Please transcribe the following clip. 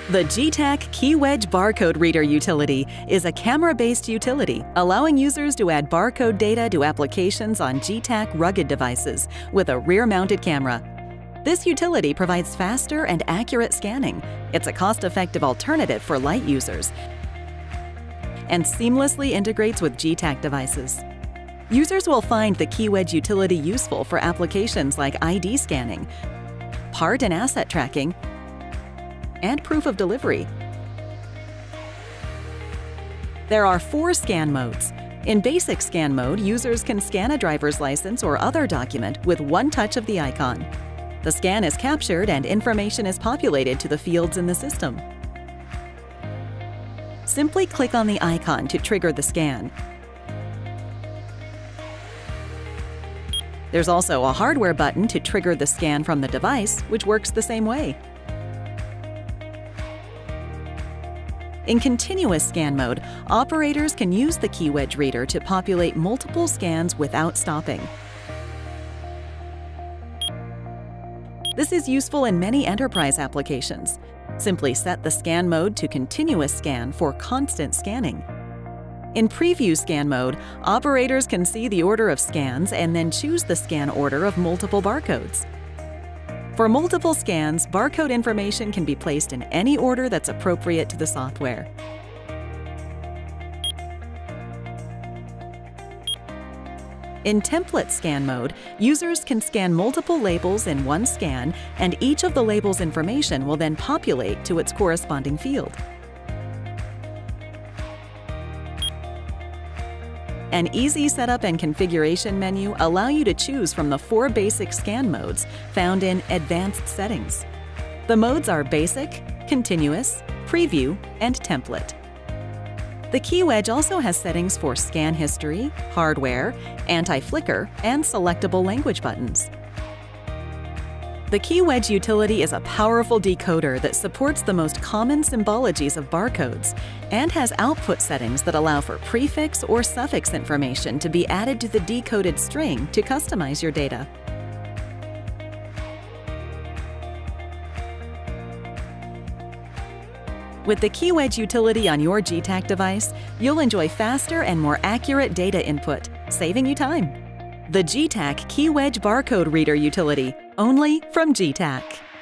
The Getac KeyWedge Barcode Reader Utility is a camera-based utility allowing users to add barcode data to applications on Getac rugged devices with a rear-mounted camera. This utility provides faster and accurate scanning. It's a cost-effective alternative for light users and seamlessly integrates with Getac devices. Users will find the KeyWedge utility useful for applications like ID scanning, part and asset tracking, and proof of delivery. There are 4 scan modes. In basic scan mode, users can scan a driver's license or other document with one touch of the icon. The scan is captured and information is populated to the fields in the system. Simply click on the icon to trigger the scan. There's also a hardware button to trigger the scan from the device, which works the same way. In continuous scan mode, operators can use the KeyWedge reader to populate multiple scans without stopping. This is useful in many enterprise applications. Simply set the scan mode to continuous scan for constant scanning. In preview scan mode, operators can see the order of scans and then choose the scan order of multiple barcodes. For multiple scans, barcode information can be placed in any order that's appropriate to the software. In template scan mode, users can scan multiple labels in one scan, and each of the label's information will then populate to its corresponding field. An easy setup and configuration menu allow you to choose from the 4 basic scan modes found in Advanced Settings. The modes are Basic, Continuous, Preview, and Template. The KeyWedge also has settings for scan history, hardware, anti-flicker, and selectable language buttons. The KeyWedge utility is a powerful decoder that supports the most common symbologies of barcodes and has output settings that allow for prefix or suffix information to be added to the decoded string to customize your data. With the KeyWedge utility on your Getac device, you'll enjoy faster and more accurate data input, saving you time. The Getac KeyWedge Barcode Reader Utility, only from Getac.